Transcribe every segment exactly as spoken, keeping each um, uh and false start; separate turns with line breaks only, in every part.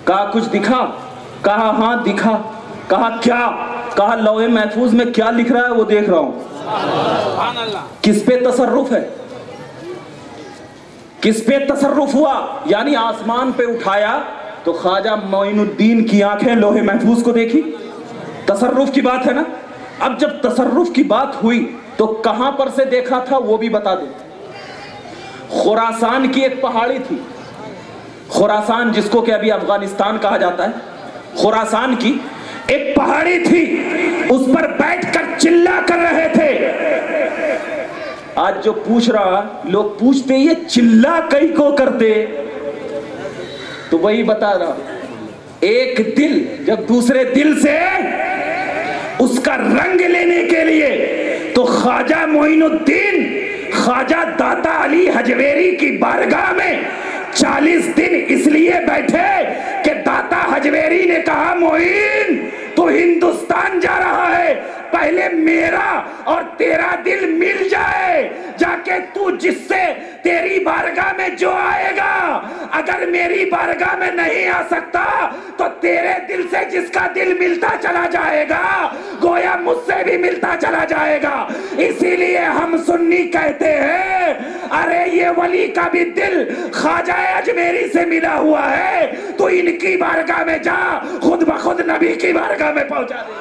کہا کچھ دکھا؟ کہا ہاں دکھا۔ کہا کیا؟ کہا لوح محفوظ میں کیا لکھ رہا ہے وہ دیکھ رہا ہوں۔ کس پہ تصرف ہے؟ کس پہ تصرف ہوا؟ یعنی آسمان پہ اٹھایا تو خواجہ معین الدین کی آنکھیں لوح محفوظ کو دیکھی۔ تصرف کی بات ہے نا۔ اب جب تصرف کی بات ہوئی تو کہاں پر سے دیکھا تھا وہ بھی بتا دیں۔ خراسان کی ایک پہاڑی تھی، خراسان جس کو کہ ابھی افغانستان کہا جاتا ہے، خراسان کی ایک پہاڑی تھی، اس پر بیٹھ کر چلا کر رہے تھے۔ آج جو پوچھ رہا لوگ پوچھتے یہ چلا کئی کو کرتے، تو وہی بتا رہا ایک دل جب دوسرے دل سے اس کا رنگ لینے کے لیے، تو خواجہ معین الدین خواجہ داتا علی حجویری کی بارگاہ میں چالیس دن اس لیے بیٹھے کہ داتا حجویری نے کہا معین تو ہندوستان جا رہا ہے، پہلے میرا اور تیرا دل مل جائے، جا کے تو جس سے تیری بارگاہ میں جو آئے گا، اگر میری بارگاہ میں نہیں آ سکتا تو تیرے دل سے جس کا دل ملتا چلا جائے گا گویا مجھ سے بھی ملتا چلا جائے گا۔ اسی لیے ہم سنی کہتے ہیں ارے یہ ولی کا بھی دل خواجہ اجمیری سے ملا ہوا ہے، تو ان کی بارگاہ میں جا، خود بخود نبی کی بارگاہ میں پہنچا دے،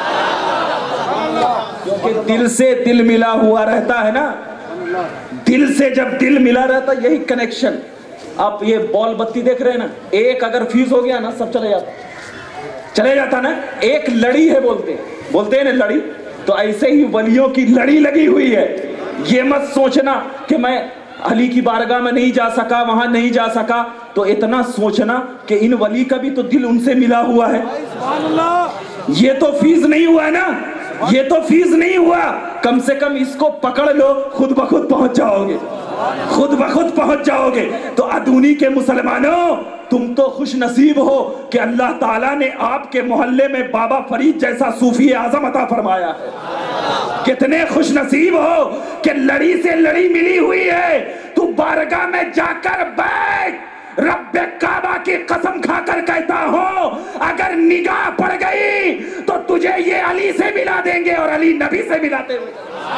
کیونکہ دل سے دل ملا ہوا رہتا ہے نا۔ دل سے جب دل ملا رہتا یہی کنیکشن۔ آپ یہ بال بتی دیکھ رہے ہیں نا، ایک اگر فیوز ہو گیا نا سب چلے جاتا چلے جاتا نا۔ ایک لڑی ہے بولتے بولتے ہیں نا لڑی، تو ایسے ہی ولیوں کی لڑی لگی ہوئی ہے۔ یہ مت سوچنا کہ میں علی کی بارگاہ میں نہیں جا سکا، وہاں نہیں جا سکا، تو اتنا سوچنا کہ ان ولی کا بھی تو دل ان سے ملا ہوا ہے۔ یہ تو فیض نہیں ہوا نا، یہ تو فیض نہیں ہوا، کم سے کم اس کو پکڑ لو، خود بخود پہنچ جاؤ گے، خود بخود پہنچ جاؤ گے۔ تو ادونی کے مسلمانوں تم تو خوش نصیب ہو کہ اللہ تعالیٰ نے آپ کے محلے میں بابا فرید جیسا صوفی اعظم عطا فرمایا ہے۔ کتنے خوش نصیب ہو کہ لڑی سے لڑی ملی ہوئی ہے، تو بارگاہ میں جا کر بیٹھ، رب کعبہ کی قسم کھا کر کہتا ہوں اگر نگاہ پڑ گئی تو تجھے یہ علی سے ملا دیں گے اور علی نبی سے ملاتے ہوئے۔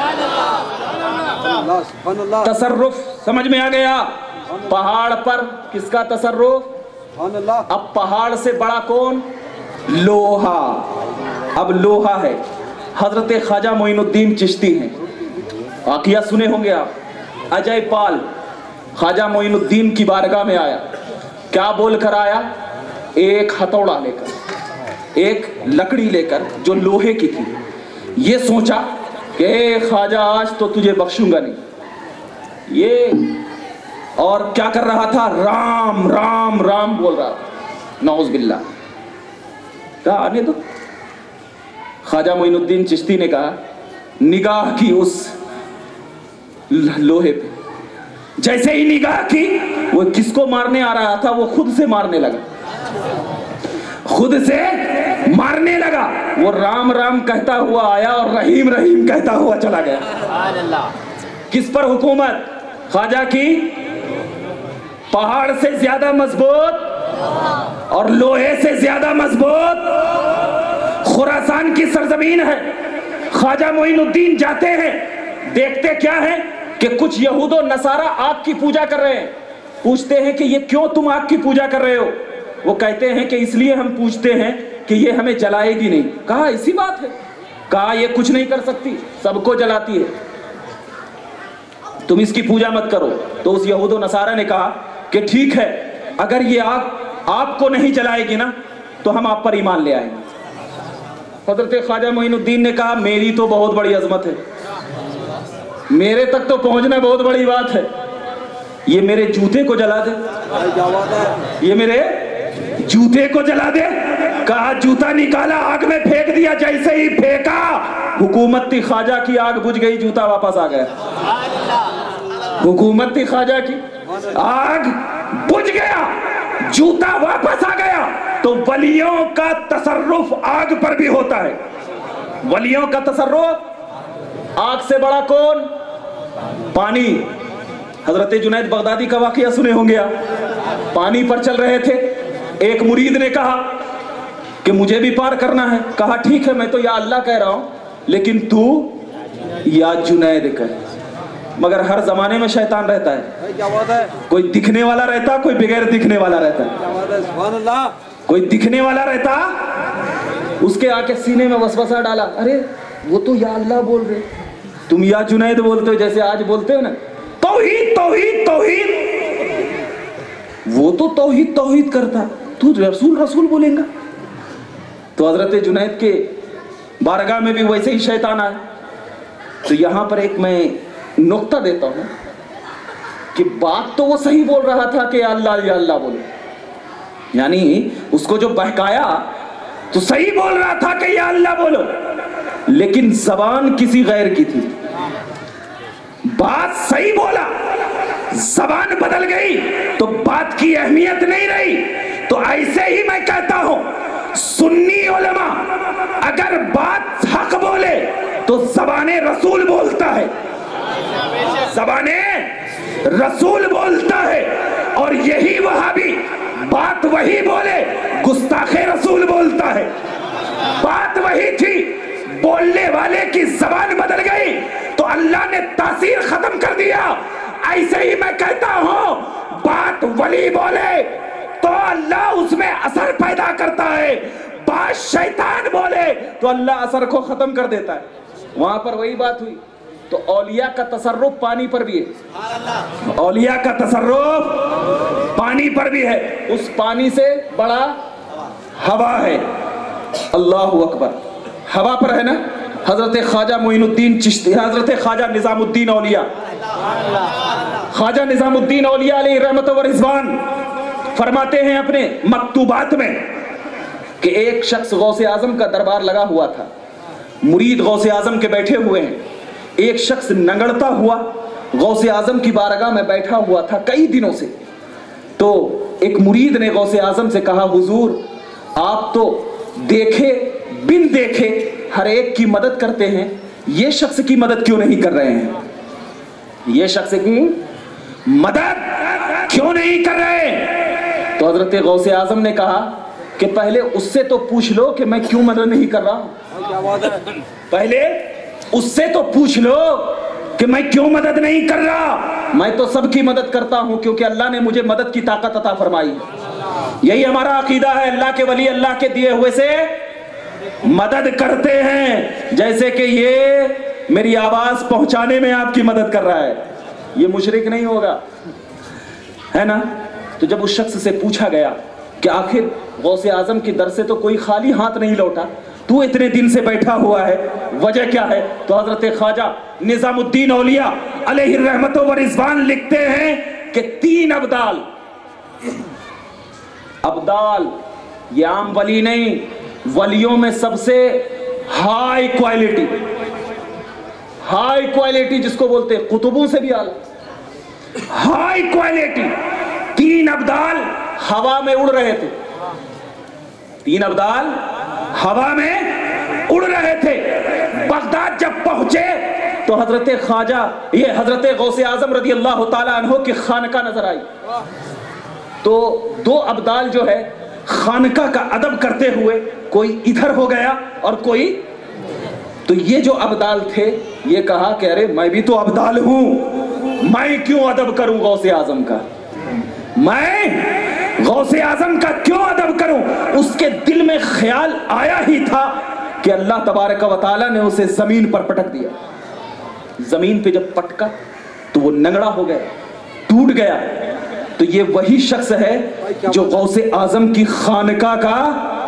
تصرف سمجھ میں آ گیا؟ پہاڑ پر کس کا تصرف؟ اب پہاڑ سے بڑا کون؟ لوہا۔ اب لوہا ہے، حضرت خواجہ معین الدین چشتی ہیں، واقعہ سنے ہوں گے آپ۔ اجے پال خواجہ معین الدین کی بارگاہ میں آیا، کیا بول کر آیا؟ ایک ہتھوڑا لے کر، ایک لکڑی لے کر جو لوہے کی تھی، یہ سوچا کہ اے خواجہ آج تو تجھے بخشوں گا نہیں۔ یہ اور کیا کر رہا تھا؟ رام رام رام بول رہا تھا، نعوذ باللہ۔ کہا آنے دو۔ خواجہ معین الدین چشتی نے کہا، نگاہ کی اس لوہے پہ، جیسے ہی نگاہ کی وہ کس کو مارنے آ رہا تھا وہ خود سے مارنے لگا، خود سے مارنے لگا۔ وہ رام رام کہتا ہوا آیا اور رحیم رحیم کہتا ہوا چلا گیا۔ کس پر حکومت؟ خواجہ کی پہاڑ سے زیادہ مضبوط اور لوہے سے زیادہ مضبوط خراسان کی سرزمین ہے۔ خواجہ معین الدین جاتے ہیں، دیکھتے کیا ہے کہ کچھ یہود و نصارہ آگ کی پوجا کر رہے ہیں۔ پوچھتے ہیں کہ یہ کیوں تم آگ کی پوجا کر رہے ہو؟ وہ کہتے ہیں کہ اس لیے ہم پوچھتے ہیں کہ یہ ہمیں جلائے گی نہیں۔ کہا اسی بات ہے؟ کہا یہ کچھ نہیں کر سکتی، سب کو جلاتی ہے، تم اس کی پوجا مت کرو۔ تو اس یہود و نصارہ نے کہا کہ ٹھیک ہے، اگر یہ آگ آپ کو نہیں جلائے گی نا تو ہم آپ پر ایمان لے آئیں گے۔ حضرت خواجہ معین الدین نے کہا میری تو بہت بڑی عظمت ہے، میرے تک تو پہنچنا بہت بڑی بات ہے، یہ میرے جوتے کو جلا دے، یہ میرے جوتے کو جلا دے۔ کہا جوتا نکالا، آگ میں پھینک دیا، جیسے ہی پھینکا حکومت تھی خواجہ کی، آگ بجھ گئی، جوتا واپس آ گیا۔ حکومت تھی خواجہ کی، آگ بجھ گیا، جوتا واپس آ گیا۔ تو ولیوں کا تصرف آگ پر بھی ہوتا ہے، ولیوں کا تصرف آگ سے بڑا کون؟ پانی۔ حضرت جنید بغدادی کا واقعہ سنے ہوں گے آپ، پانی پر چل رہے تھے، ایک مرید نے کہا کہ مجھے بھی پار کرنا ہے. کہا ٹھیک ہے میں تو یا اللہ کہہ رہا ہوں لیکن تو یا جنید کہہ. مگر ہر زمانے میں شیطان رہتا ہے. کوئی دکھنے والا رہتا, کوئی بغیر دکھنے والا رہتا. کوئی دکھنے والا رہتا, اس کے آ کے سینے میں وسوسہ ڈالا, ارے وہ تو یا اللہ بول رہے, تم یا جنید بولتے ہو جیسے آج بولتے ہو نا, توحید توحید توحید. وہ تو توحید توحید کرتا, تو رسول رسول بولیں گا. تو حضرت جنید کے بارگاہ میں بھی ویسے ہی شیطان آئے. تو یہاں پر ایک میں نقطہ دیتا ہوں کہ بات تو وہ صحیح بول رہا تھا کہ یا اللہ یا اللہ بولو, یعنی اس کو جو بہکایا تو صحیح بول رہا تھا کہ یا اللہ بولو, لیکن زبان کسی غیر کی تھی. بات صحیح بولا, زبان بدل گئی تو بات کی اہمیت نہیں رہی. تو ایسے ہی میں کہتا ہوں سنی علماء اگر بات حق بولے تو زبان رسول بولتا ہے, زبان رسول بولتا ہے. اور یہی وہابی بات وہی بولے گستاخ رسول بولتا ہے. بات وہی تھی, بولنے والے کی زبان بدل گئی تو اللہ نے تاثیر ختم کر دیا. ایسے ہی میں کہتا ہوں بات ولی بولے تو اللہ اس میں اثر پیدا کرتا ہے, بات شیطان بولے تو اللہ اثر کو ختم کر دیتا ہے. وہاں پر وہی بات ہوئی. تو اولیاء کا تصرف پانی پر بھی ہے, اولیاء کا تصرف پانی پر بھی ہے. اس پانی سے بڑا ہوا ہے. اللہ اکبر. ہوا پر ہے نا حضرت خواجہ معین الدین چشتی, حضرت خواجہ نظام الدین اولیاء, خواجہ نظام الدین اولیاء علیہ رحمت و رضوان فرماتے ہیں اپنے مکتوبات میں کہ ایک شخص غوث اعظم کا دربار لگا ہوا تھا, مرید غوث اعظم کے بیٹھے ہوئے ہیں. ایک شخص نگڑتا ہوا غوث اعظم کی بارگاہ میں بیٹھا ہوا تھا کئی دنوں سے. تو ایک مرید نے غوث اعظم سے کہا حضور آپ تو دیکھے بن دیکھے ہر ایک کی مدد کرتے ہیں, یہ شخص کی مدد کیوں نہیں کر رہے ہیں, یہ شخص کی مدد کیوں نہیں کر رہے. تو حضرت غوث اعظم نے کہا کہ پہلے اس سے تو پوچھ لو کہ میں کیوں مدد نہیں کر رہا ہوں, پہلے اس سے تو پوچھ لو کہ میں کیوں مدد نہیں کر رہا. میں تو سب کی مدد کرتا ہوں کیونکہ اللہ نے مجھے مدد کی طاقت عطا فرمائی. یہی ہمارا عقیدہ ہے, اللہ کے ولی اللہ کے دیے ہوئے سے مدد کرتے ہیں, جیسے کہ یہ میری آواز پہنچانے میں آپ کی مدد کر رہا ہے. یہ مشرک نہیں ہوگا, ہے نا. تو جب اس شخص سے پوچھا گیا کہ آخر غوث اعظم کی در سے تو کوئی خالی ہاتھ نہیں لوٹا, تو اتنے دن سے بیٹھا ہوا ہے, وجہ کیا ہے؟ تو حضرت خواجہ نظام الدین اولیاء علیہ الرحمت و رضوان لکھتے ہیں کہ تین ابدال, ابدال یہ عام ولی نہیں, ولیوں میں سب سے ہائی کوالٹی, ہائی کوالٹی جس کو بولتے ہیں قطبوں سے بھی اعلیٰ ہائی کوالٹی. تین ابدال ہوا میں اڑ رہے تھے, تین ابدال ہوا میں اڑ رہے تھے. بغداد جب پہنچے تو حضرت خواجہ یہ حضرت غوث اعظم رضی اللہ تعالیٰ عنہ کی خانقاہ نظر آئی. تو دو ابدال جو ہے خانقاہ کا ادب کرتے ہوئے کوئی ادھر ہو گیا اور کوئی, تو یہ جو ابدال تھے یہ کہا کہ ارے میں بھی تو ابدال ہوں, میں کیوں ادب کروں غوث اعظم کا, میں غوث اعظم کا کیوں ادب کروں. اس کے دل میں خیال آیا ہی تھا کہ اللہ تبارک و تعالیٰ نے اسے زمین پر پٹک دیا. زمین پہ جب پٹکا تو وہ ننگڑا ہو گیا, ٹوٹ گیا. تو یہ وہی شخص ہے جو غوث اعظم کی خانقاہ کا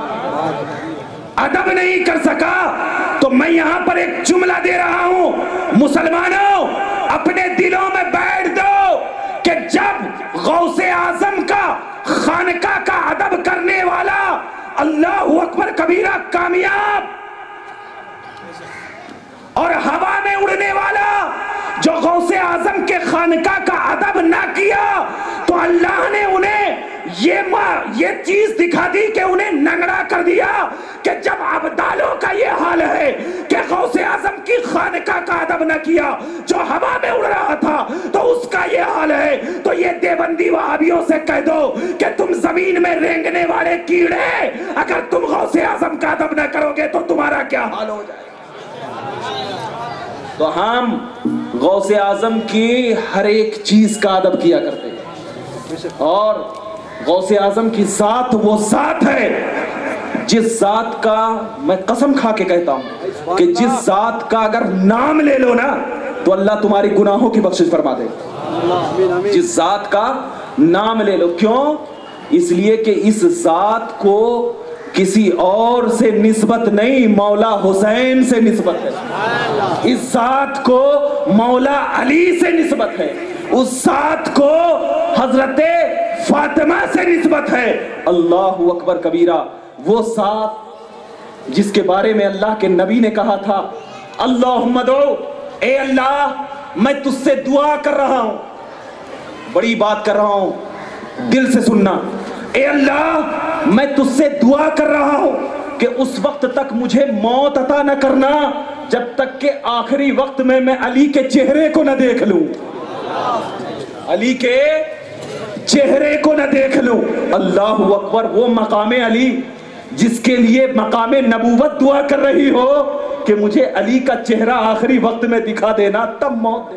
ادب نہیں کر سکا. تو میں یہاں پر ایک جملہ دے رہا ہوں, مسلمانوں اپنے دلوں میں بیٹھ دو کہ جب غوث اعظم کا خانقاہ کا ادب کرنے والا اللہ اکبر کبیرہ کامیاب اور ہوا میں اڑنے والا جو غوث اعظم کے خانقاہ کا ادب نہ کیا تو اللہ نے انہیں یہ یہ چیز دکھا دی کہ انہیں ننگڑا کر دیا کہ جب ابدالوں کا یہ حال ہے کہ غوث اعظم کی خانقاہ کا ادب نہ کیا جو ہوا میں اڑ رہا تھا تو اس کا یہ حال ہے، تو یہ دیوبندی وہابیوں سے کہہ دو کہ تم زمین میں رینگنے والے کیڑے، اگر تم غوث اعظم کا ادب نہ کرو گے تو تمہارا کیا حال ہو جائے گا۔ تو ہم غوث اعظم کی ہر ایک چیز کا ادب کیا کرتے ہیں، اور غوث اعظم کی ذات وہ ذات ہے جس ذات کا میں قسم کھا کے کہتا ہوں کہ جس ذات کا اگر نام لے لو نا تو اللہ تمہاری گناہوں کی بخشش فرما دے۔ جس ذات کا نام لے لو، کیوں؟ اس لیے کہ اس ذات کو کسی اور سے نسبت نہیں، مولا حسین سے نسبت ہے۔ اس ذات کو مولا علی سے نسبت ہے، اس ذات کو حضرت فاطمہ سے نسبت ہے۔ اللہ اکبر کبیرہ، وہ ذات جس کے بارے میں اللہ کے نبی نے کہا تھا اللہم ادعو، اے اللہ میں تجھ سے دعا کر رہا ہوں، بڑی بات کر رہا ہوں، دل سے سننا، اے اللہ میں تجھ سے دعا کر رہا ہوں کہ اس وقت تک مجھے موت عطا نہ کرنا جب تک کہ آخری وقت میں میں علی کے چہرے کو نہ دیکھ لوں، علی کے چہرے کو نہ دیکھ لوں۔ اللہ اکبر، وہ مقام علی جس کے لیے مقام نبوت دعا کر رہی ہو کہ مجھے علی کا چہرہ آخری وقت میں دکھا دینا تب موت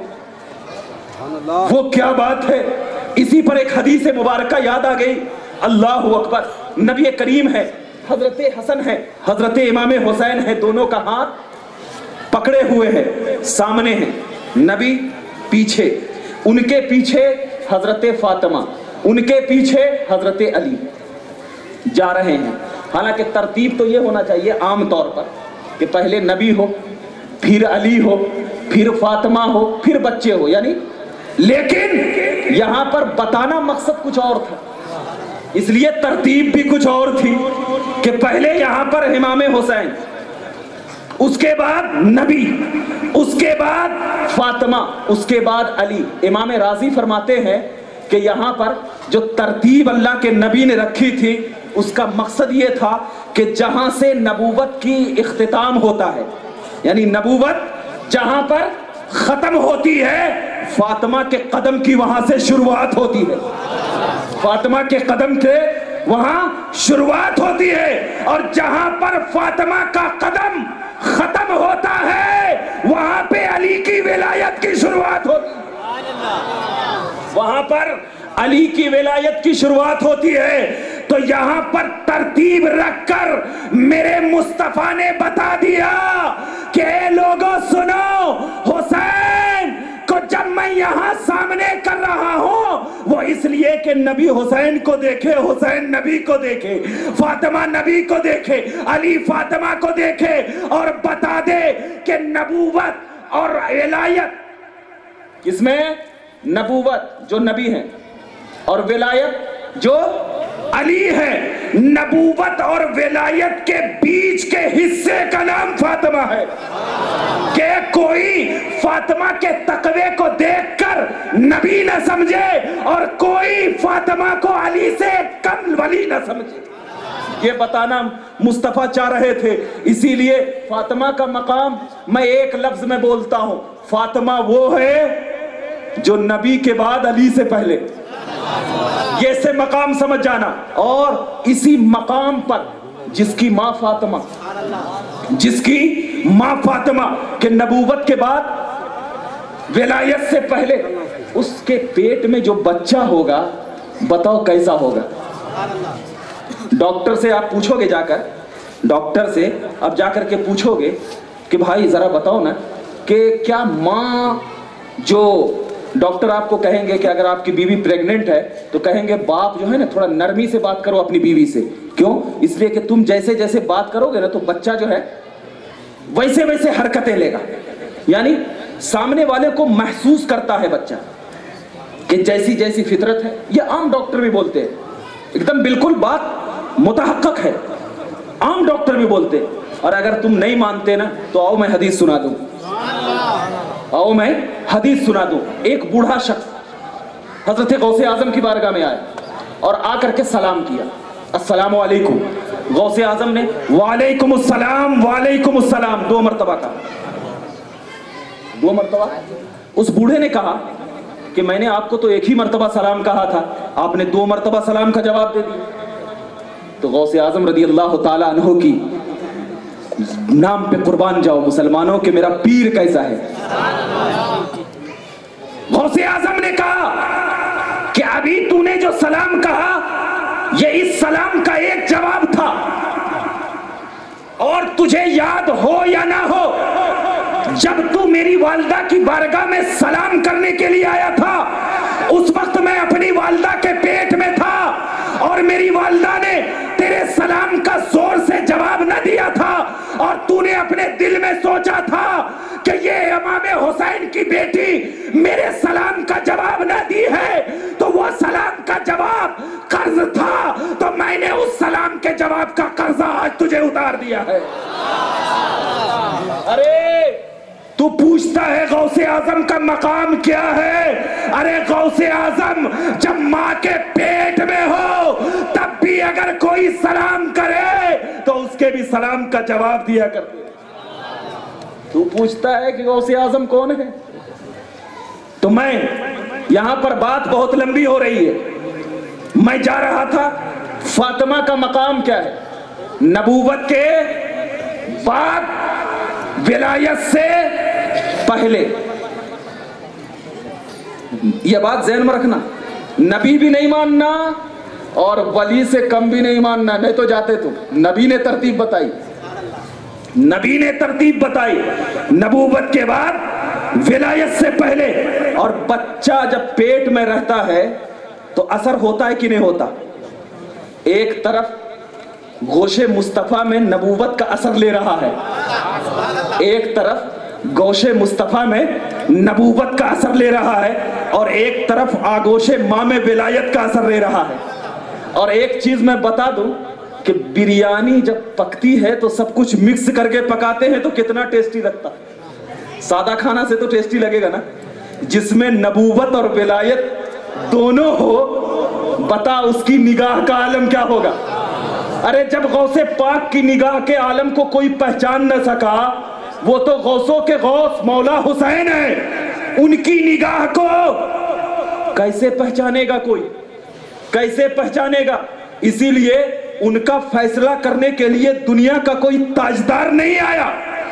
دے، وہ کیا بات ہے۔ اسی پر ایک حدیث مبارکہ یاد آ گئی، اللہ اکبر، نبی کریم ہے، حضرت حسن ہے، حضرت امام حسین ہے، دونوں کا ہاتھ پکڑے ہوئے ہیں، سامنے ہیں نبی، پیچھے ان کے پیچھے حضرت فاطمہ، ان کے پیچھے حضرت علی جا رہے ہیں۔ حالانکہ ترتیب تو یہ ہونا چاہیے عام طور پر کہ پہلے نبی ہو، پھر علی ہو، پھر فاطمہ ہو، پھر بچے ہو، یعنی، لیکن یہاں پر بتانا مقصد کچھ اور تھا، اس لیے ترتیب بھی کچھ اور تھی کہ پہلے یہاں پر امام حسین، اس کے بعد نبی، اس کے بعد فاطمہ، اس کے بعد علی۔ امام راضی فرماتے ہیں کہ یہاں پر جو ترتیب اللہ کے نبی نے رکھی تھی اس کا مقصد یہ تھا کہ جہاں سے نبوت کی اختتام ہوتا ہے، یعنی نبوت جہاں پر ختم ہوتی ہے فاطمہ کے قدم کی وہاں سے شروعات ہوتی ہے، فاطمہ کے قدم کے وہاں شروعات ہوتی ہے، اور جہاں پر فاطمہ کا قدم ختم ہوتا ہے وہاں پہ علی کی ولایت کی شروعات ہوتی ہے، وہاں پر علی کی ولایت کی شروعات ہوتی ہے۔ تو یہاں پر ترتیب رکھ کر میرے مصطفیٰ نے بتا دیا کہ اے لوگوں سنو، حسین کو جب میں یہاں سامنے کر رہا ہوں وہ اس لیے کہ نبی حسین کو دیکھے، حسین نبی کو دیکھے، فاطمہ نبی کو دیکھے، علی فاطمہ کو دیکھے، اور بتا دے کہ نبوت اور ولایت کس میں؟ نبوت جو نبی ہیں اور ولایت جو علی ہے، نبوت اور ولایت کے بیچ کے حصے کا نام فاطمہ ہے، کہ کوئی فاطمہ کے تقوی کو دیکھ کر نبی نہ سمجھے اور کوئی فاطمہ کو علی سے کم ولی نہ سمجھے، یہ بتانا مصطفیٰ چاہ رہے تھے۔ اسی لیے فاطمہ کا مقام میں ایک لفظ میں بولتا ہوں، فاطمہ وہ ہے جو نبی کے بعد علی سے پہلے، یہ سے مقام سمجھ جانا۔ اور اسی مقام پر جس کی ماں فاطمہ، جس کی ماں فاطمہ کہ نبوت کے بعد ولایت سے پہلے اس کے پیٹ میں جو بچہ ہوگا بتاؤ کیسا ہوگا۔ ڈاکٹر سے آپ پوچھو گے، جا کر ڈاکٹر سے اب جا کر کے پوچھو گے کہ بھائی ذرا بتاؤ نا کہ کیا ماں، جو ڈاکٹر آپ کو کہیں گے کہ اگر آپ کی بیوی پریگننٹ ہے تو کہیں گے باپ جو ہے نا تھوڑا نرمی سے بات کرو اپنی بیوی سے، کیوں؟ اس لیے کہ تم جیسے جیسے بات کرو گے نا تو بچہ جو ہے ویسے ویسے حرکتیں لے گا، یعنی سامنے والے کو محسوس کرتا ہے بچہ کہ جیسی جیسی فطرت ہے۔ یہ عام ڈاکٹر بھی بولتے ہیں، ایک دم بالکل بات متحقق ہے، عام ڈاکٹر بھی بولتے ہیں۔ اور اگر تم نہیں مانتے نا تو آؤ میں حدیث سنا دوں۔ आओ मैं हदीस सुना दूं। एक बूढ़ा शख्स हजरत गौसे आजम की बारगाह में आया और आकर के सलाम किया, अस्सलामु अलैकुम। गौसे आजम ने वालेकुम अस्सलाम वालेकुम अस्सलाम दो मरतबा कहा, दो मरतबा। उस बूढ़े ने कहा कि मैंने आपको तो एक ही मरतबा सलाम कहा था, आपने दो मरतबा सलाम का जवाब दे दिया। तो गौसे आजम रदी अल्लाह ताला अन्हु की नाम पे कुर्बान जाओ मुसलमानों के मेरा पीर कैसा है। गौसे आजम ने कहा कि अभी तूने जो सलाम कहा ये इस सलाम का एक जवाब था, और तुझे याद हो या ना हो, जब तू मेरी वालिदा की बारगाह में सलाम करने के लिए आया था उस वक्त मैं अपनी वालिदा के पेट में था और मेरी वालिदा ने तेरे सलाम का जोर से जवाब न दिया था, और तूने अपने दिल में सोचा था कि ये इमाम हुसैन की बेटी मेरे सलाम का जवाब न दी है तो वो सलाम का जवाब कर्ज था, तो मैंने उस सलाम के जवाब का कर्जा आज तुझे उतार दिया है। अरे तू पूछता है गौसे आजम का मकाम क्या है? अरे गौसे आजम जब माँ के पेट में हो तब भी अगर कोई सलाम करे तो उसके भी सलाम का जवाब दिया करते। तू पूछता है कि गौसे आजम कौन है? तो मैं यहां पर बात बहुत लंबी हो रही है, मैं जा रहा था फातिमा का मकाम क्या है? नबूवत के बाद, विलायत से पहले। यह बात ज़हन में रखना, नबी भी नहीं मानना और वली से कम भी नहीं मानना, नहीं तो जाते तुम। नबी ने तरतीब बताई, नबी ने तरतीब बताई, नबूवत के बाद, विलायत से पहले। और बच्चा जब पेट में रहता है तो असर होता है कि नहीं होता? एक तरफ गोशे मुस्तफा में नबूवत का असर ले रहा है, एक तरफ गोशे मुस्तफा में नबूवत का असर ले रहा है, और एक तरफ आगोशे माँ में विलायत का असर ले रहा है। और एक चीज मैं बता दूं कि बिरयानी जब पकती है तो सब कुछ मिक्स करके पकाते हैं तो कितना टेस्टी लगता। सादा खाना से तो टेस्टी लगेगा ना, जिसमें नबूवत और विलायत दोनों हो, बता उसकी निगाह का आलम क्या होगा। अरे जब गौसे पाक की निगाह के आलम को कोई पहचान न सका, वो तो गौसों के गौस मौला हुसैन है, उनकी निगाह को कैसे पहचानेगा कोई, कैसे पहचानेगा? इसीलिए उनका फैसला करने के लिए दुनिया का कोई ताजदार नहीं आया।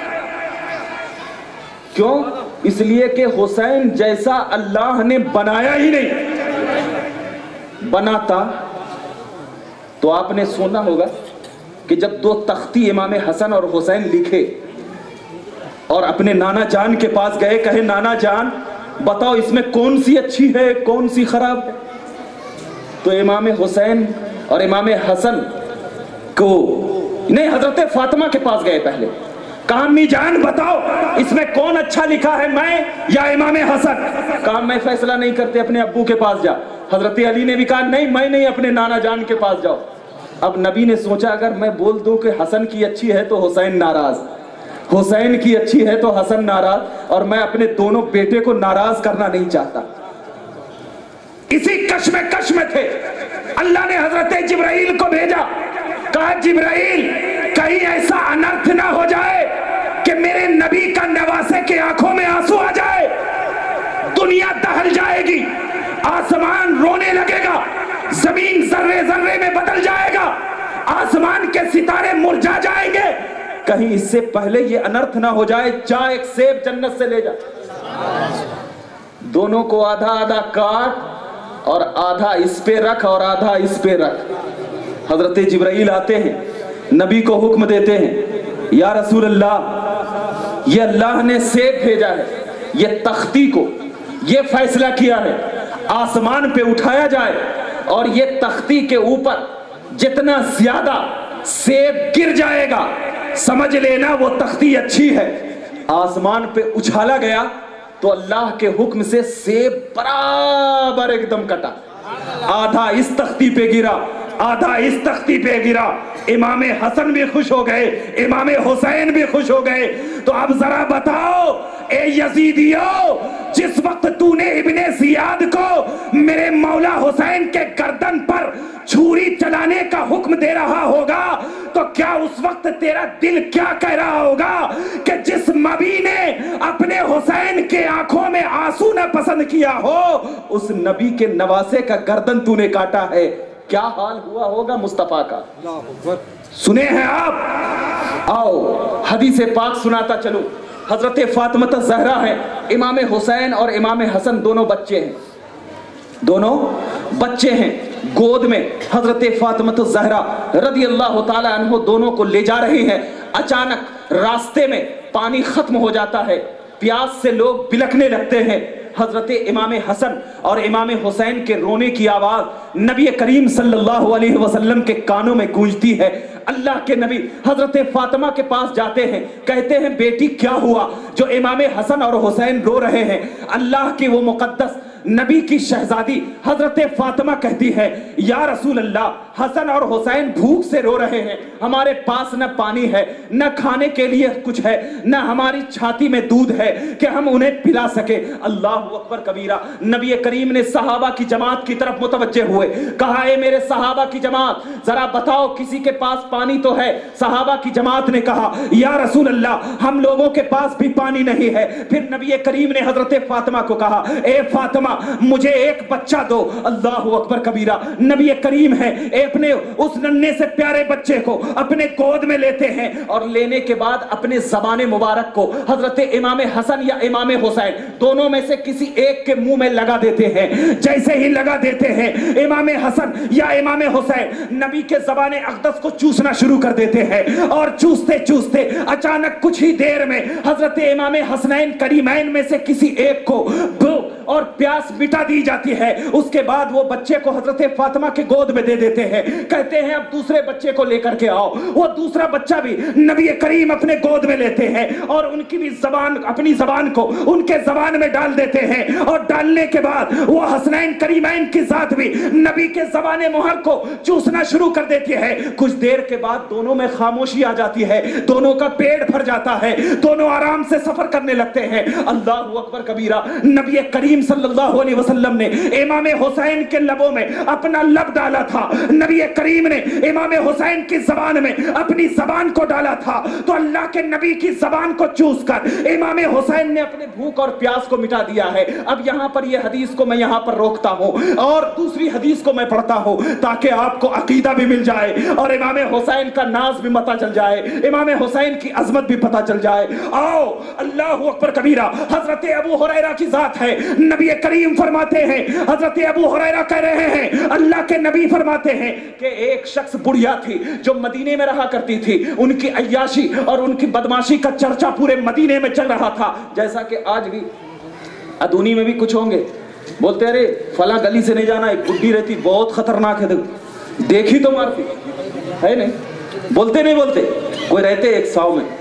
क्यों? इसलिए कि हुसैन जैसा अल्लाह ने बनाया ही नहीं। बनाता तो आपने सुना होगा कि जब दो तख्ती इमाम हसन और हुसैन लिखे और अपने नाना जान के पास गए, कहे नाना जान बताओ इसमें कौन सी अच्छी है कौन सी खराब है? तो इमाम हुसैन और इमाम हसन को नहीं, हजरत फातिमा के पास गए पहले, कहा अम्मी जान बताओ इसमें कौन अच्छा लिखा है, मैं या इमाम हसन? कहा मैं फैसला नहीं करते, अपने अब्बू के पास जा। हजरत अली ने भी कहा नहीं मैं नहीं, अपने नाना जान के पास जाओ। अब नबी ने सोचा अगर मैं बोल दूं कि हसन की अच्छी है तो हुसैन नाराज, हुसैन की अच्छी है तो हसन नाराज, और मैं अपने दोनों बेटे को नाराज करना नहीं चाहता। इसी कश्मकश में थे, अल्लाह ने हजरत जिब्राइल को भेजा, कहा जिब्राइल कहीं ऐसा अनर्थ ना हो जाए कि मेरे नबी का नवासे के आंखों में आंसू आ जाए, दुनिया दहल जाएगी, आसमान रोने लगेगा, जमीन जर्रे जर्रे में बदल जाएगा, आसमान के सितारे मुरझा जाएंगे, कहीं इससे पहले ये अनर्थ ना हो जाए, जा एक सेब जन्नत से ले जा। दोनों को आधा आधा काट और आधा इस पे रख और आधा इस पे रख। हजरत जिब्राइल आते हैं, नबी को हुक्म देते हैं, या रसूल अल्लाह ये अल्लाह ने सेब भेजा है, ये तख्ती को ये फैसला किया है आसमान पे उठाया जाए, और ये तख्ती के ऊपर जितना ज्यादा सेब गिर जाएगा समझ लेना वो तख्ती अच्छी है। आसमान पे उछाला गया तो अल्लाह के हुक्म से सेब बराबर एकदम कटा, आधा इस तख्ती पे गिरा, आधा इस तख्ती पे गिरा। इमाम हसन भी खुश हो गए, इमाम हुसैन भी खुश हो गए। तो अब जरा बताओ ए यजीदियो, जिस वक्त तूने इब्ने जियाद को मेरे मौला हुसैन के गर्दन पर छुरी चलाने का हुक्म दे रहा होगा, तो क्या उस वक्त तेरा दिल क्या कह रहा होगा कि जिस नबी ने अपने हुसैन के आंखों में आंसू न पसंद किया हो, उस नबी के नवासे का गर्दन तूने काटा है। क्या हाल हुआ होगा मुस्तफा का, सुने हैं आप? आओ हदीस पाक सुनाता चलूं। हजरत फातिमा ज़हरा है, इमाम हुसैन और इमाम हसन दोनों बच्चे हैं, दोनों बच्चे हैं गोद में। हजरत फातिमा ज़हरा रज़ी अल्लाह ताला अन्हो दोनों को ले जा रही हैं। अचानक रास्ते में पानी खत्म हो जाता है, प्यास से लोग बिलखने लगते हैं। हजरत इमाम हसन और इमाम हुसैन के रोने की आवाज नबी करीम सल्लल्लाहु अलैहि वसल्लम के कानों में गूंजती है। अल्लाह के नबी हजरत फातिमा के पास जाते हैं, कहते हैं बेटी क्या हुआ जो इमाम हसन और हुसैन रो रहे हैं? अल्लाह की वो मुकद्दस नबी की शहजादी हजरत फातिमा कहती है, या रसूल अल्लाह, हसन और हुसैन भूख से रो रहे हैं, हमारे पास न पानी है, न खाने के लिए कुछ है, न हमारी छाती में दूध है कि हम उन्हें पिला सके। अल्लाह अकबर कबीरा। नबी करीम ने सहाबा की जमात की तरफ मुतवज्जे हुए, कहा ए मेरे सहाबा की जमात, जरा बताओ किसी के पास पानी तो है? सहाबा की जमात ने कहा, या रसूल अल्लाह, हम लोगों के पास भी पानी नहीं है। फिर नबी करीम ने हजरत फातिमा को कहा, ए फातिमा, मुझे एक बच्चा दो। अल्लाह अकबर कबीरा। नबी करीम है, अपने उस नन्हे से प्यारे बच्चे को अपने गोद में लेते हैं और लेने के बाद अपने ज़बान मुबारक को हजरत इमाम हसन या इमाम हुसैन दोनों में से किसी एक के मुंह में लगा देते हैं। जैसे ही लगा देते हैं, इमाम हसन या इमाम हुसैन नबी के ज़बान अक़दस को चूसना शुरू कर देते हैं और चूसते चूसते अचानक कुछ ही देर में हजरत इमाम हसनैन करीमैन में से किसी एक को और प्यास मिटा दी जाती है। उसके बाद वो बच्चे को हजरत फातिमा के गोद में दे देते हैं, कहते हैं अब दूसरे बच्चे को लेकर के आओ। वो दूसरा बच्चा भी नबी करीम अपने गोद में लेते हैं और उनकी भी जबान, अपनी जबान को उनके जबान में डाल देते हैं और डालने के बाद वो हसनैन करीमैन की जात भी नबी के जबान मुहर को चूसना शुरू कर देती है। कुछ देर के बाद दोनों में खामोशी आ जाती है, दोनों का पेट भर जाता है, दोनों आराम से सफर करने लगते हैं। अल्लाह अकबर कबीरा। नबी करीम सल्लल्लाहु अलैहि वसल्लम ने इमाम हुसैन के लबों में अपना लब डाला था, नबी करीम ने इमाम हुसैन की जबान में अपनी जबान को डाला था। तो अल्लाह के नबी की जबान को चूस कर इमाम हुसैन ने अपने भूख और प्यास को मिटा दिया है। अब यहाँ पर यह हदीस को मैं यहाँ पर रोकता हूँ और दूसरी हदीस को मैं पढ़ता हूँ ताकि आपको अकीदा भी मिल जाए और इमाम हुसैन का नाज भी पता चल जाए, इमाम हुसैन की अजमत भी पता चल जाए। आओ, अल्लाह अकबर कबीरा। हजरत अबू हुरैरा की जात है, नबी करीम फरमाते हैं, हजरत अबू हुरैरा कह रहे हैं, अल्लाह के नबी फरमाते हैं कि एक शख्स बुढ़िया थी जो मदीने में रहा करती थी, उनकी अय्याशी और उनकी बदमाशी का चर्चा पूरे मदीने में चल रहा था। जैसा कि आज भी अदूनी में भी कुछ होंगे, बोलते अरे फला गली से नहीं जाना, एक बुढ़ी रहती बहुत खतरनाक है, देखी तो मारती है, नहीं बोलते नहीं बोलते, कोई रहते एक साव में।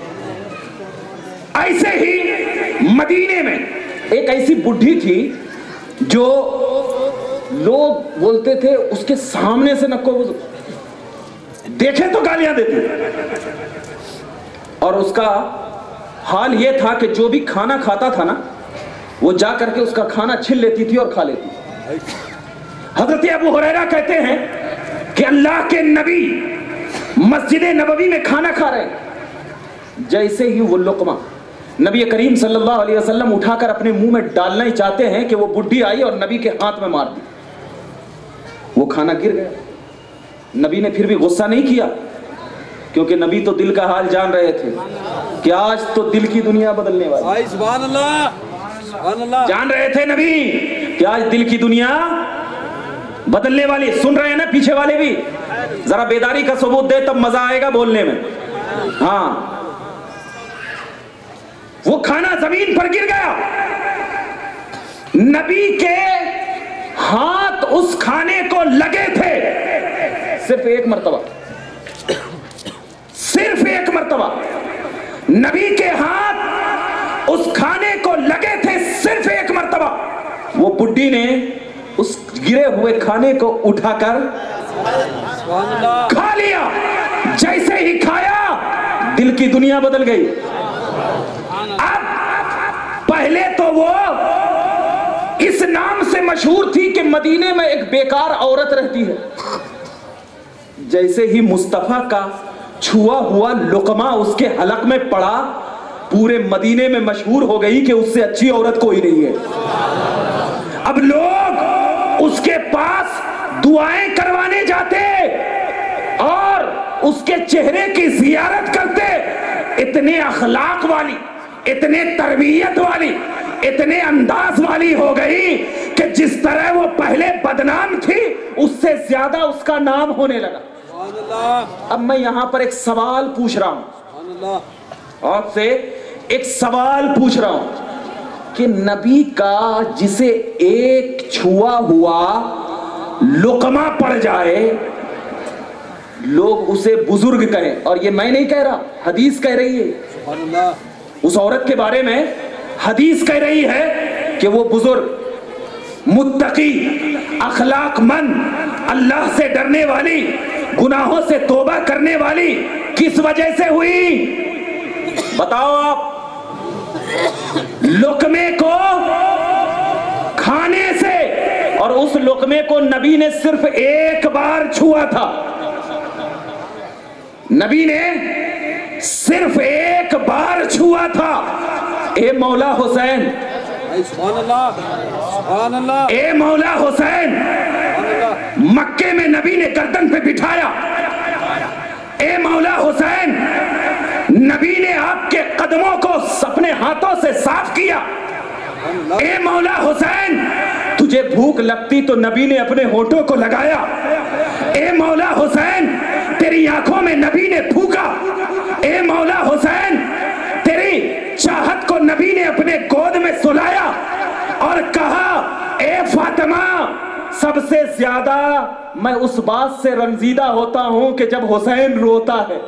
ऐसे ही मदीने में एक ऐसी बुढ़ी थी जो लोग बोलते थे उसके सामने से नको देखे तो गालियां देते, और उसका हाल यह था कि जो भी खाना खाता था ना, वो जा करके उसका खाना छीन लेती थी और खा लेती। हजरत अबू हुरैरा कहते हैं कि अल्लाह के नबी मस्जिद नबवी में खाना खा रहे, जैसे ही वो लुकमा नबी करीम सल्लल्लाहु अलैहि वसल्लम उठाकर अपने मुंह में डालना ही चाहते हैं कि वो बुढ़ी आई और नबी के हाथ में मार दी, वो खाना गिर गया। नबी ने फिर भी गुस्सा नहीं किया, क्योंकि नबी तो दिल का हाल जान रहे थे कि आज तो दिल की दुनिया बदलने वाली। सुभान अल्लाह, सुभान अल्लाह। जान रहे थे नबी कि आज दिल की दुनिया बदलने वाली। सुन रहे हैं ना पीछे वाले भी, जरा बेदारी का सबूत दे तब मजा आएगा बोलने में। हाँ, वो खाना जमीन पर गिर गया, नबी के हाथ उस खाने को लगे थे सिर्फ एक मर्तबा, सिर्फ एक मर्तबा नबी के हाथ उस खाने को लगे थे सिर्फ एक मर्तबा। वो बुढ़ी ने उस गिरे हुए खाने को उठाकर کھا لیا، جیسے ہی کھایا دل کی دنیا بدل گئی۔ اب پہلے تو وہ اس نام سے مشہور تھی کہ مدینے میں ایک بیکار عورت رہتی ہے، جیسے ہی مصطفیٰ کا چھوا ہوا لقمہ اس کے حلق میں پڑا، پورے مدینے میں مشہور ہو گئی کہ اس سے اچھی عورت کوئی نہیں ہے۔ اب لوگ اس کے پاس دعائیں کروانے جاتے اور اس کے چہرے کی زیارت کرتے، اتنے اخلاق والی، اتنے تربیت والی، اتنے انداز والی ہو گئی کہ جس طرح وہ پہلے بدنام تھی اس سے زیادہ اس کا نام ہونے لگا۔ اب میں یہاں پر ایک سوال پوچھ رہا ہوں، آپ سے ایک سوال پوچھ رہا ہوں کہ نبی کا جسے ایک چھوا ہوا لقمہ پڑ جائے لوگ اسے بزرگ کہیں، اور یہ میں نہیں کہہ رہا، حدیث کہہ رہی ہے، اس عورت کے بارے میں حدیث کہہ رہی ہے کہ وہ بزرگ، متقی، اخلاق مند، اللہ سے ڈرنے والی، گناہوں سے توبہ کرنے والی، کس وجہ سے ہوئی؟ بتاؤ آپ۔ لقمے کو کھانے سے، اور اس لقمے کو نبی نے صرف ایک بار چھوا تھا، نبی نے صرف ایک بار چھوا تھا۔ اے مولا حسین، اے مولا حسین، مکے میں نبی نے گردن پہ بٹھایا، اے مولا حسین، نبی نے آپ کے قدموں کو اپنے ہاتھوں سے صاف کیا، اے مولا حسین، تجھے بھوک لگتی تو نبی نے اپنے ہونٹوں کو لگایا، اے مولا حسین، تیری آنکھوں میں نبی نے پھونکا، اے مولا حسین، تیری چاہت کو نبی نے اپنے گود میں سلایا اور کہا، اے فاطمہ، سب سے زیادہ میں اس بات سے رنجیدہ ہوتا ہوں کہ جب حسین روتا ہے۔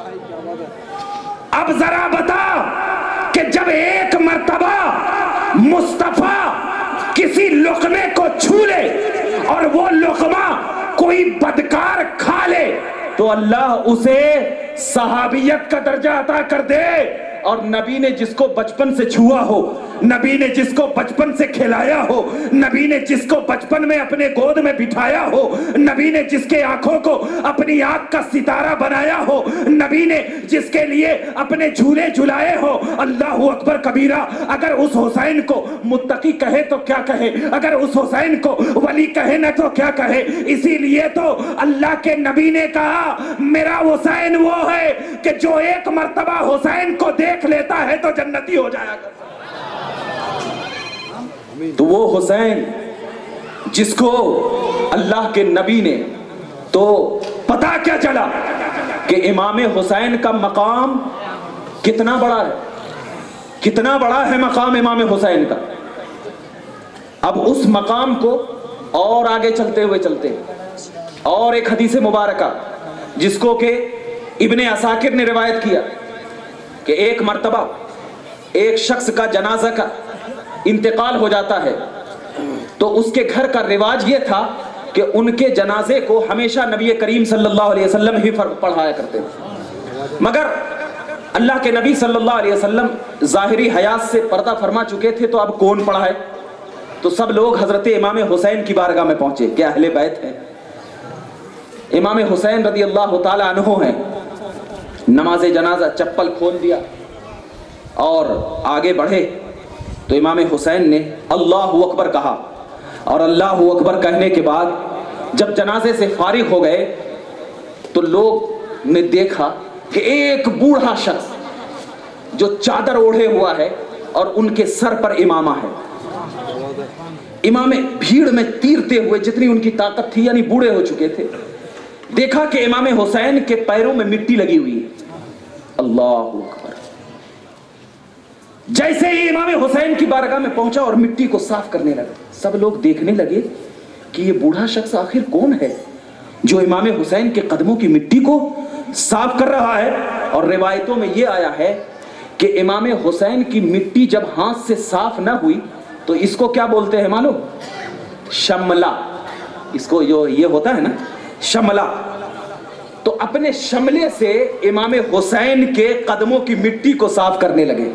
اب ذرا بتا کہ جب ایک مرتبہ مصطفیٰ کسی لقمے کو چھو لے اور وہ لقمہ کوئی بدکار کھا لے تو اللہ اسے صحابیت کا درجہ عطا کر دے، اور نبی نے جس کو بچپن سے چھوا ہو، نبی نے جس کو بچپن سے کھلایا ہو، نبی نے جس کو بچپن میں اپنے گود میں بٹھایا ہو، نبی نے جس کے آنکھوں کو اپنی آنکھ کا ستارہ بنایا ہو، نبی نے جس کے لیے اپنے جھولے جھلائے ہو، اللہ اکبر کبیرہ، اگر اس حسین کو متقی کہے تو کیا کہے، اگر اس حسین کو ولی کہے نہ تو کیا کہے۔ اسی لیے تو اللہ کے نبی نے کہا، میرا حسین وہ ہے کہ جو ایک مرتبہ حسین کو دیکھ لیتا ہے تو جنتی ہو جائے گا۔ تو وہ حسین جس کو اللہ کے نبی نے، تو پتا کیا چلا کہ امام حسین کا مقام کتنا بڑا ہے، کتنا بڑا ہے مقام امام حسین کا۔ اب اس مقام کو اور آگے چلتے ہوئے چلتے اور ایک حدیث مبارکہ جس کو کہ ابن عساکر نے روایت کیا کہ ایک مرتبہ ایک شخص کا جنازہ کا انتقال ہو جاتا ہے تو اس کے گھر کا رواج یہ تھا کہ ان کے جنازے کو ہمیشہ نبی کریم صلی اللہ علیہ وسلم ہی پڑھایا کرتے ہیں، مگر اللہ کے نبی صلی اللہ علیہ وسلم ظاہری حیات سے پردہ فرما چکے تھے، تو اب کون پڑھائے؟ تو سب لوگ حضرت امام حسین کی بارگاہ میں پہنچے کہ اہل بیت ہیں، امام حسین رضی اللہ تعالی عنہ ہیں۔ نماز جنازہ چپل کھول دیا اور آگے بڑھے تو امام حسین نے اللہ اکبر کہا، اور اللہ اکبر کہنے کے بعد جب جنازے سے فارغ ہو گئے تو لوگ نے دیکھا کہ ایک بوڑھا شخص جو چادر اوڑھے ہوا ہے اور ان کے سر پر امامہ ہے، امام بھیڑ میں تیرتے ہوئے جتنی ان کی طاقت تھی، یعنی بوڑھے ہو چکے تھے، دیکھا کہ امام حسین کے پیروں میں مٹی لگی ہوئی ہے۔ اللہ اکبر، جیسے ہی امام حسین کی بارگاہ میں پہنچا اور مٹی کو صاف کرنے لگا، سب لوگ دیکھنے لگے کہ یہ بوڑھا شخص آخر کون ہے جو امام حسین کے قدموں کی مٹی کو صاف کر رہا ہے۔ اور روایتوں میں یہ آیا ہے کہ امام حسین کی مٹی جب ہاتھ سے صاف نہ ہوئی تو اس کو کیا بولتے ہیں معلوم؟ شملہ، اس کو جو یہ ہوتا ہے نا شملہ، تو اپنے شملے سے امام حسین کے قدموں کی مٹی کو صاف کرنے لگے.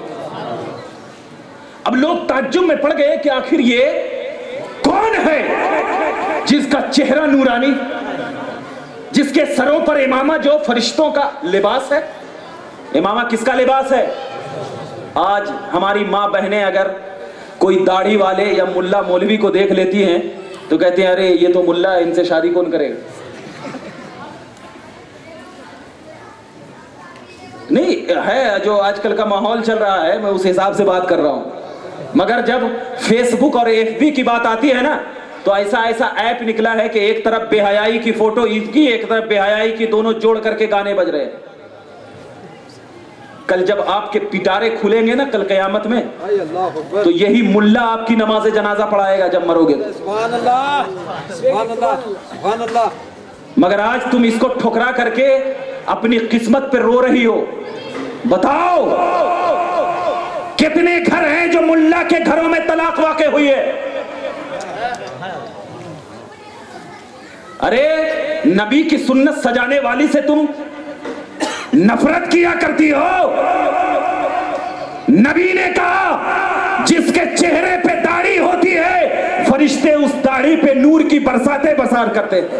اب لوگ تعجب میں پڑ گئے کہ آخر یہ کون ہے جس کا چہرہ نورانی، جس کے سروں پر امامہ جو فرشتوں کا لباس ہے. امامہ کس کا لباس ہے؟ آج ہماری ماں بہنیں اگر کوئی داڑھی والے یا ملا مولوی کو دیکھ لیتی ہیں تو کہتے ہیں ارے یہ تو ملا ہے، ان سے شادی کون کرے گا. نہیں ہے، جو آج کل کا ماحول چل رہا ہے میں اس حساب سے بات کر رہا ہوں. مگر جب فیس بک اور ایف بی کی بات آتی ہے نا تو ایسا ایسا ایپ نکلا ہے کہ ایک طرف بے حیائی کی فوٹو عید کی، ایک طرف بے حیائی کی، دونوں جوڑ کر کے گانے بج رہے ہیں. کل جب آپ کے پٹارے کھلیں گے نا کل قیامت میں تو یہی ملا آپ کی نماز جنازہ پڑھائے گا جب مرو گے.
سبحان اللہ سبحان اللہ سبحان اللہ.
مگر آج تم اس کو ٹھکرا کر کے اپنی قسمت پہ رو رہی ہو. بتاؤ کتنے گھر ہیں جو ملا کے گھروں میں طلاق واقع ہوئی ہے؟ ارے نبی کی سنت سجانے والی سے تم نفرت کیا کرتی ہو. نبی نے کہا جس کے چہرے پہ داڑھی ہوتی ہے فرشتے اس داڑھی پہ نور کی برساتیں برسار کرتے ہیں.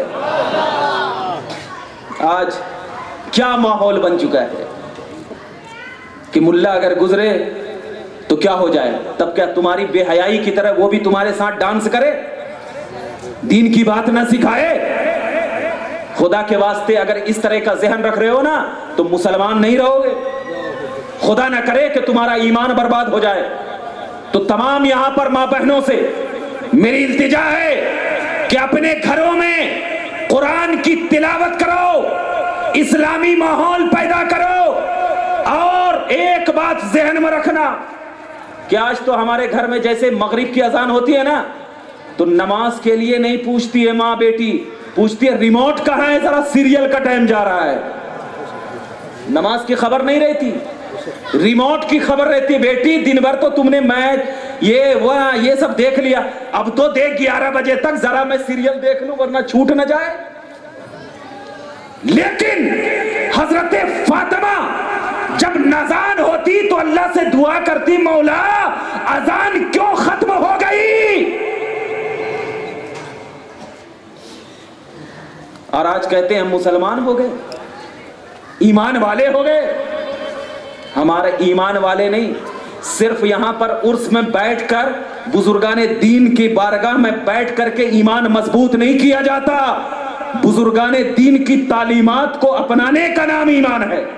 آج کیا ماحول بن چکا ہے کہ ملا اگر گزرے تو کیا ہو جائے؟ تب کیا تمہاری بے حیائی کی طرح وہ بھی تمہارے ساتھ ڈانس کرے، دین کی بات نہ سکھائے؟ خدا کے واسطے اگر اس طرح کا ذہن رکھ رہے ہو نا تو مسلمان نہیں رہو گے. خدا نہ کرے کہ تمہارا ایمان برباد ہو جائے. تو تمام یہاں پر ماں بہنوں سے میری التجا ہے کہ اپنے گھروں میں قرآن کی تلاوت کرو، اسلامی ماحول پیدا کرو. اور ایک بات ذہن میں رکھنا کہ آج تو ہمارے گھر میں جیسے مغرب کی اذان ہوتی ہے نا تو نماز کے لیے نہیں پوچھتی ہے ماں بیٹی، پوچھتی ہے ریموٹ کہاں ہے، ذرا سیریل کا ٹائم جا رہا ہے. نماز کی خبر نہیں رہتی، ریموٹ کی خبر رہتی ہے. بیٹی دن بھر تو تم نے میچ یہ وہ یہ سب دیکھ لیا، اب تو دیکھ گیارہ بجے تک ذرا میں سیریل دیکھ لوں ورنہ چھوٹ نہ جائے. لیکن حضرت فاطمہ جب اذان ہوتی تو اللہ سے دعا کرتی مولا اذان کیوں ختم ہو گئی. اور آج کہتے ہیں ہم مسلمان ہو گئے، ایمان والے ہو گئے. ہمارے ایمان والے نہیں، صرف یہاں پر عرس میں بیٹھ کر بزرگان دین کی بارگاہ میں بیٹھ کر کے ایمان مضبوط نہیں کیا جاتا. بزرگان دین کی تعلیمات کو اپنانے کا نام ایمان ہے.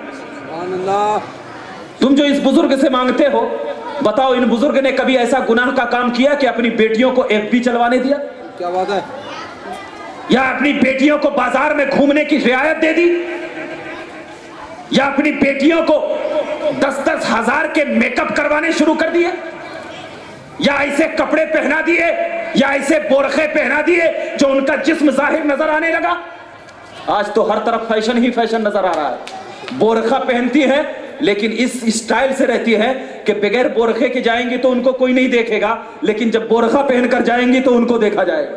تم جو اس بزرگ سے مانگتے ہو، بتاؤ ان بزرگ نے کبھی ایسا گناہ کا کام کیا کہ اپنی بیٹیوں کو ایف بی چلوانے دیا؟
کیا بات ہے؟
یا اپنی بیٹیوں کو بازار میں گھومنے کی رعایت دے دی؟ یا اپنی بیٹیوں کو دس دس ہزار کے میک اپ کروانے شروع کر دیے؟ یا ایسے کپڑے پہنا دیے یا ایسے بورخے پہنا دیے جو ان کا جسم ظاہر نظر آنے لگا؟ آج تو ہر طرف فیشن ہی فیشن نظر آ رہا ہے. بورخہ پہنتی ہے لیکن اس اسٹائل سے رہتی ہے کہ بغیر بورخے کے جائیں گی تو ان کو کوئی نہیں دیکھے گا، لیکن جب بورخہ پہن کر جائیں گی تو ان کو دیکھا جائے گا.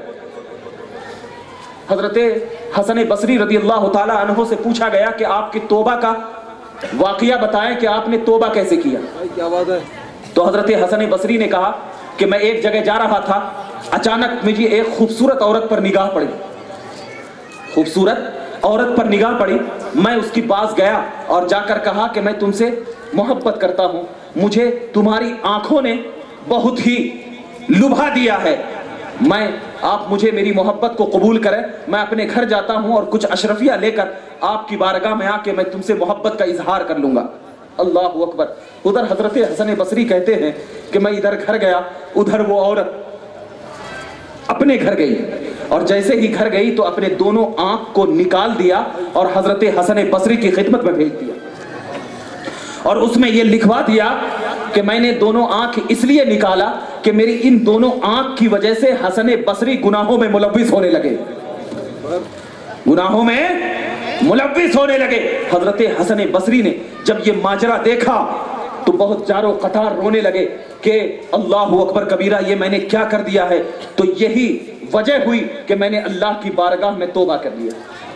حضرت حسن بصری رضی اللہ تعالی عنہ سے پوچھا گیا کہ آپ کی توبہ کا واقعہ بتائیں کہ آپ نے توبہ کیسے کیا.
کیا بات ہے؟
تو حضرت حسن بصری نے کہا کہ میں ایک جگہ جا رہا تھا، اچانک مجھے ایک خوبصورت عورت پر نگاہ پڑی. خوبصورت عورت پر نگاہ پڑی، میں اس کی پاس گیا اور جا کر کہا کہ میں تم سے محبت کرتا ہوں، مجھے تمہاری آنکھوں نے بہت ہی لبھا دیا ہے، میں آپ مجھے میری محبت کو قبول کریں، میں اپنے گھر جاتا ہوں اور کچھ اشرفیہ لے کر آپ کی بارگاہ میں آ کے میں تم سے محبت کا اظہار کر لوں گا. اللہ اکبر. ادھر حضرت حسن بصری کہتے ہیں کہ میں ادھر گھر گیا، ادھر وہ عورت اپنے گھر گئی اور جیسے ہی گھر گئی تو اپنے دونوں آنکھ کو نکال دیا اور حضرت حسن بصری کی خدمت میں بھیج دیا اور اس میں یہ لکھوا دیا کہ میں نے دونوں آنکھ اس لیے نکالا کہ میری ان دونوں آنکھ کی وجہ سے حسن بصری گناہوں میں ملوث ہونے لگے گناہوں میں ملوث ہونے لگے. حضرت حسن بصری نے جب یہ ماجرا دیکھا تو بہت جارو قطار رونے لگے کہ اللہ اکبر کبیرہ، یہ میں نے کیا کر دیا ہے. تو یہی وجہ ہوئی کہ میں نے اللہ کی بارگاہ میں توبہ کر لیا.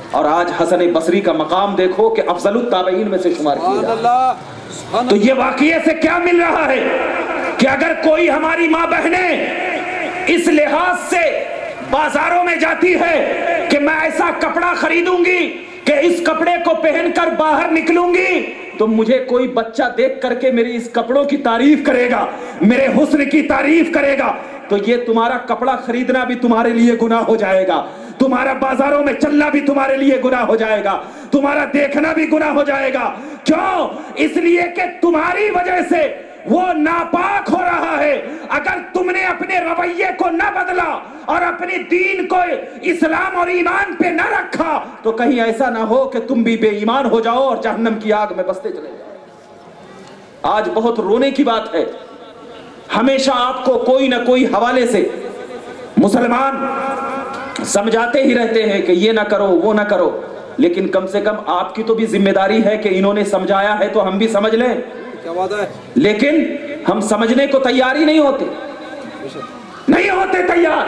اور آج حسن بصری کا مقام دیکھو کہ افضل التابعین میں سے شمار کیا جاتا ہے۔ تو یہ واقعے سے کیا مل رہا ہے کہ اگر کوئی ہماری ماں بہنیں اس لحاظ سے بازاروں میں جاتی ہے کہ میں ایسا کپڑا خریدوں گی کہ اس کپڑے کو پہن کر باہر نکلوں گی، تو مجھے کوئی بچہ دیکھ کر کے میری اس کپڑوں کی تعریف کرے گا، میرے حسن کی تعریف کرے گا، تو یہ تمہارا کپڑا خریدنا بھی تمہارے لیے گناہ ہو جائے گا، تمہارا بازاروں میں چلنا بھی تمہارے لیے گناہ ہو جائے گا، تمہارا دیکھنا بھی گناہ ہو جائے گا۔ کیوں؟ اس لیے کہ تمہاری وجہ سے وہ ناپاک ہو رہا ہے۔ اگر تم نے اپنے رویے کو نہ بدلا اور اپنی دین کو اسلام اور ایمان پہ نہ رکھا تو کہیں ایسا نہ ہو کہ تم بھی بے ایمان ہو جاؤ اور جہنم کی آگ میں بستے چلے جاؤ۔ آج بہت رونے کی بات ہے، ہمیشہ آپ کو کوئی نہ کوئی حوالے سے مسلمان سمجھاتے ہی رہتے ہیں کہ یہ نہ کرو وہ نہ کرو، لیکن کم سے کم آپ کی تو بھی ذمہ داری ہے کہ انہوں نے سمجھایا ہے تو ہم بھی سمجھ لیں، لیکن ہم سمجھنے کو تیار ہی نہیں ہوتے نہیں ہوتے تیار۔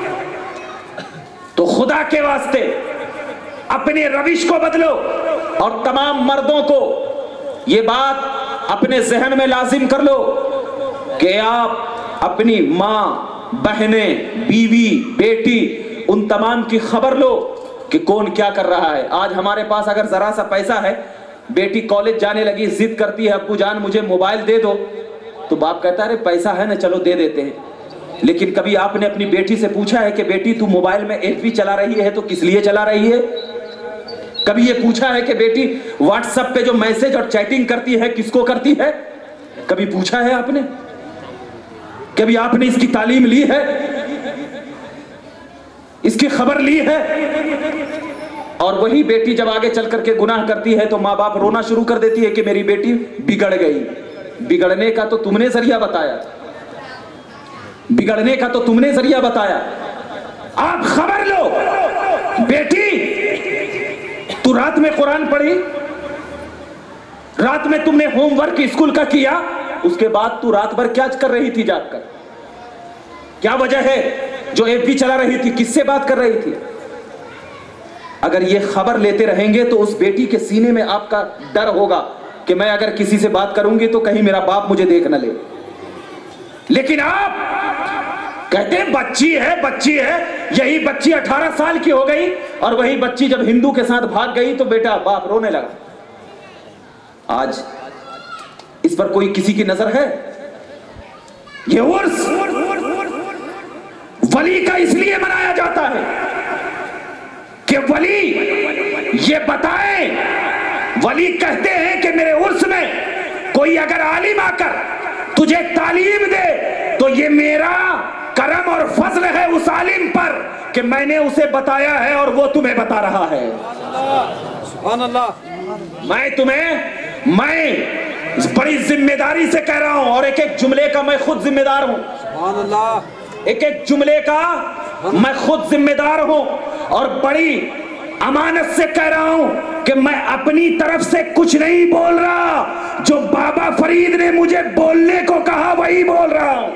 تو خدا کے واسطے اپنے روش کو بدلو، اور تمام مردوں کو یہ بات اپنے ذہن میں لازم کر لو کہ آپ اپنی ماں، بہنیں، بیوی، بیٹی، ان تمام کی خبر لو کہ کون کیا کر رہا ہے۔ آج ہمارے پاس اگر ذرا سا پیسہ ہے، بیٹی کالج جانے لگی، ضد کرتی ہے ابو جان مجھے موبائل دے دو، تو باپ کہتا ہے پیسہ ہے نا چلو دے دیتے ہیں۔ لیکن کبھی آپ نے اپنی بیٹی سے پوچھا ہے کہ بیٹی تو موبائل میں ایف بی چلا رہی ہے تو کس لیے چلا رہی ہے؟ کبھی یہ پوچھا ہے کہ بیٹی واٹس ایپ پہ جو میسج اور چیٹنگ کرتی ہے کس کو کرتی ہے؟ کبھی پوچھا ہے آپ نے؟ کبھی آپ نے اس کی تعلیم لی ہے؟ اس کی خبر لی ہے؟ اور وہی بیٹی جب آگے چل کر کے گناہ کرتی ہے تو ماں باپ رونا شروع کر دیتی ہے کہ میری بیٹی بگڑ گئی۔ بگڑنے کا تو تم نے ذریعہ بتایا، بگڑنے کا تو تم نے ذریعہ بتایا۔ آپ خبر لو، بیٹی تو رات میں قرآن پڑھی، رات میں تم نے ہوم ورک اسکول کا کیا، اس کے بعد تو رات بھر کیا کر رہی تھی جاگ کر؟ کیا وجہ ہے جو ایف بی چلا رہی تھی؟ کس سے بات کر رہی تھی؟ اگر یہ خبر لیتے رہیں گے تو اس بیٹی کے سینے میں آپ کا ڈر ہوگا کہ میں اگر کسی سے بات کروں گی تو کہیں میرا باپ مجھے دیکھ نہ لے۔ لیکن آپ کہتے ہیں بچی ہے بچی ہے، یہی بچی اٹھارہ سال کی ہو گئی اور وہی بچی جب ہندو کے ساتھ بھاگ گئی تو بیٹا باپ رونے لگا۔ آج اس پر کوئی کسی کی نظر ہے؟ یہ عرس ولی کا اس لیے منایا جاتا ہے کہ ولی یہ بتائیں، ولی کہتے ہیں کہ میرے عرس میں کوئی اگر عالم آ کر تجھے تعلیم دے تو یہ میرا کرم اور فضل ہے اس عالم پر کہ میں نے اسے بتایا ہے اور وہ تمہیں بتا رہا ہے۔
سبحان اللہ۔
میں تمہیں میں بڑی ذمہ داری سے کہہ رہا ہوں، اور ایک ایک جملے کا میں خود ذمہ دار ہوں،
سبحان اللہ۔
ایک ایک جملے کا میں خود ذمہ دار ہوں، اور بڑی امانت سے کہہ رہا ہوں کہ میں اپنی طرف سے کچھ نہیں بول رہا، جو بابا فرید نے مجھے بولنے کو کہا وہی بول رہا ہوں۔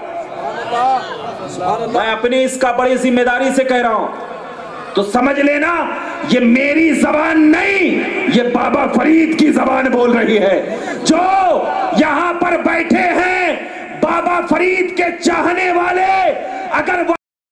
میں اپنی اس کا بڑی ذمہ داری سے کہہ رہا ہوں، تو سمجھ لینا یہ میری زبان نہیں، یہ بابا فرید کی زبان بول رہی ہے۔ جو یہاں پر بیٹھے ہیں بابا فرید کے چاہنے والے، اگر